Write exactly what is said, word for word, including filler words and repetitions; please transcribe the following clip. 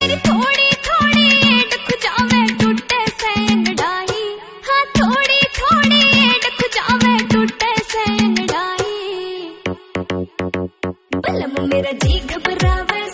मेरी थोड़ी थोड़ी डख जावे टूटे से अंगड़ाई, हाँ थोड़ी थोड़ी डख जावे टूटे से अंगड़ाई। बलम मेरा जी घबरावे